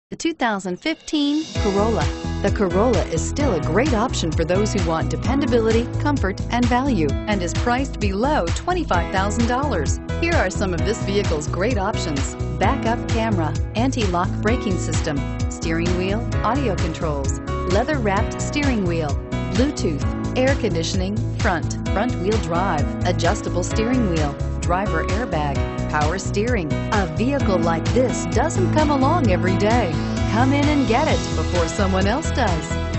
The 2015 Corolla. The Corolla is still a great option for those who want dependability, comfort, and value, and is priced below $25,000. Here are some of this vehicle's great options: backup camera, anti-lock braking system, steering wheel audio controls, leather-wrapped steering wheel, Bluetooth, air conditioning, front-wheel drive, adjustable steering wheel, driver airbag, power steering. A vehicle like this doesn't come along every day. Come in and get it before someone else does.